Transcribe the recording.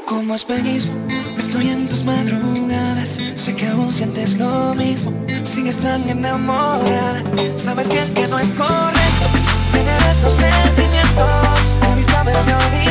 Como espejismo, estoy en tus madrugadas. Sé que aún sientes lo mismo, sigues tan enamorada. Sabes bien que no es correcto tener esos sentimientos. Debiste haberme olvidado.